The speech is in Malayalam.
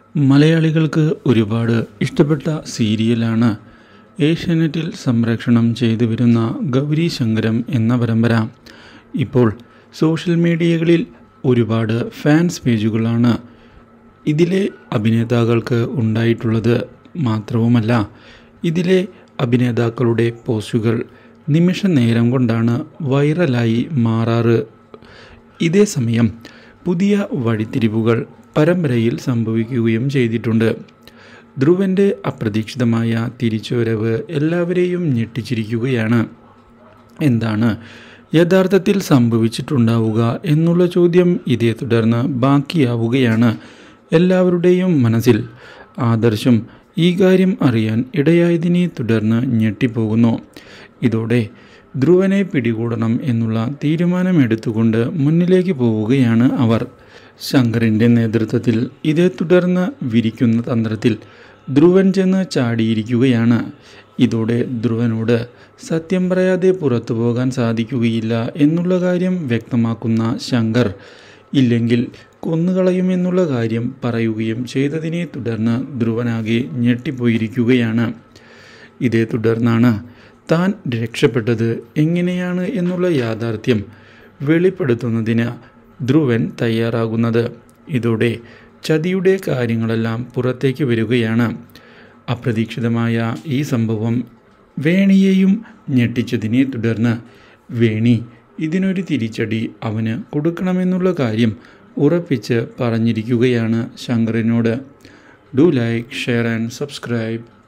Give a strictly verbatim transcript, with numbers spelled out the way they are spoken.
മലയാളികൾക്ക് ഒരുപാട് ഇഷ്ടപ്പെട്ട സീരിയലാണ് ഏഷ്യാനെറ്റിൽ സംപ്രേഷണം ചെയ്തു വരുന്ന ഗൗരി ശങ്കരം എന്ന പരമ്പര. ഇപ്പോൾ സോഷ്യൽ മീഡിയകളിൽ ഒരുപാട് ഫാൻസ് പേജുകളാണ് ഇതിലെ അഭിനേതാക്കൾക്ക് ഉണ്ടായിട്ടുള്ളത്. മാത്രവുമല്ല, ഇതിലെ അഭിനേതാക്കളുടെ പോസ്റ്റുകൾ നിമിഷ നേരം കൊണ്ടാണ് വൈറലായി മാറാറ്. ഇതേ സമയം പുതിയ വഴിത്തിരിവുകൾ പരമ്പരയിൽ സംഭവിക്കുകയും ചെയ്തിട്ടുണ്ട്. ധ്രുവൻ്റെ അപ്രതീക്ഷിതമായ തിരിച്ചുവരവ് എല്ലാവരെയും ഞെട്ടിച്ചിരിക്കുകയാണ്. എന്താണ് യഥാർത്ഥത്തിൽ സംഭവിച്ചിട്ടുണ്ടാവുക എന്നുള്ള ചോദ്യം ഇതേ തുടർന്ന് ബാക്കിയാവുകയാണ് എല്ലാവരുടെയും മനസ്സിൽ. ആദർശും ഈ കാര്യം അറിയാൻ ഇടയായതിനെ തുടർന്ന് ഞെട്ടിപ്പോകുന്നു. ഇതോടെ ധ്രുവനെ പിടികൂടണം എന്നുള്ള തീരുമാനമെടുത്തുകൊണ്ട് മുന്നിലേക്ക് പോവുകയാണ് അവർ. ശങ്കറിൻ്റെ നേതൃത്വത്തിൽ ഇതേ തുടർന്ന് വിരിക്കുന്ന തന്ത്രത്തിൽ ധ്രുവൻ ചെന്ന് ചാടിയിരിക്കുകയാണ്. ഇതോടെ ധ്രുവനോട് സത്യം പറയാതെ പുറത്തു പോകാൻ സാധിക്കുകയില്ല എന്നുള്ള കാര്യം വ്യക്തമാക്കുന്ന ശങ്കർ ഇല്ലെങ്കിൽ കൊന്നുകളയുമെന്നുള്ള കാര്യം പറയുകയും ചെയ്തതിനെ തുടർന്ന് ധ്രുവനാകെ ഞെട്ടിപ്പോയിരിക്കുകയാണ്. ഇതേ തുടർന്നാണ് താൻ രക്ഷപ്പെട്ടത് എങ്ങനെയാണ് എന്നുള്ള യാഥാർത്ഥ്യം വെളിപ്പെടുത്തുന്നതിന് ധ്രുവൻ തയ്യാറാകുന്നത്. ഇതോടെ ചതിയുടെ കാര്യങ്ങളെല്ലാം പുറത്തേക്ക് വരികയാണ്. അപ്രതീക്ഷിതമായ ഈ സംഭവം വേണിയെയും ഞെട്ടിച്ചതിനെ തുടർന്ന് വേണി ഇതിനൊരു തിരിച്ചടി അവന് കൊടുക്കണമെന്നുള്ള കാര്യം ഉറപ്പിച്ച് പറഞ്ഞിരിക്കുകയാണ് ശങ്കറിനോട്. Do like, share and subscribe.